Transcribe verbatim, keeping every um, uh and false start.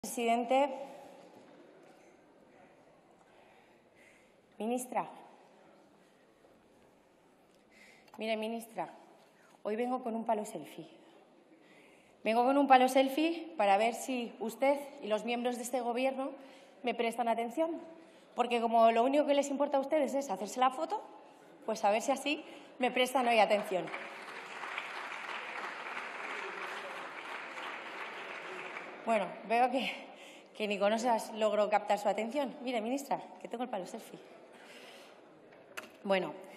Presidente. Ministra. Mire, ministra, hoy vengo con un palo selfie. Vengo con un palo selfie para ver si usted y los miembros de este Gobierno me prestan atención. Porque como lo único que les importa a ustedes es hacerse la foto, pues a ver si así me prestan hoy atención. Bueno, veo que, que ni con esas logro captar su atención. Mire, ministra, que tengo el palo selfie. Bueno,